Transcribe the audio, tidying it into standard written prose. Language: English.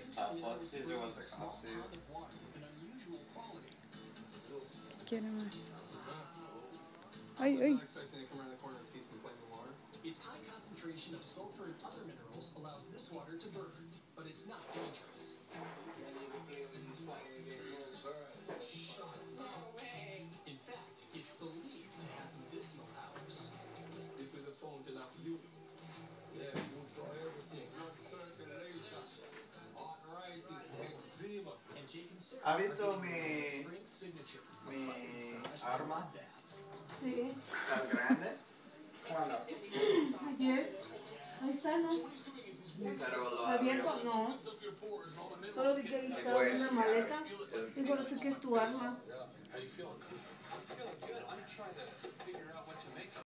Hot Caesar was like a hot Caesar. ¿Qué quiere más? Ay, ay. Its high concentration of sulfur and other minerals allows this water to burn, but it's not dangerous. In fact, it's believed to have medicinal powers. This is a fountain of youth. Yeah, good for everything. Blood circulation, arthritis, eczema. And Jake and ¿Ha Sarah visto are getting mi, Spring signature, a mi fucking massage arma bath. Sí. tan grande? ¿Cuándo? Ayer. Ahí está, ¿no? Pero lo ¿Abierto? abrió. No. Solo vi que ahí está Pues, una maleta. es- Y solo sé que es tu arma. How you feeling? I'm feeling good. I'm trying to figure out what to make of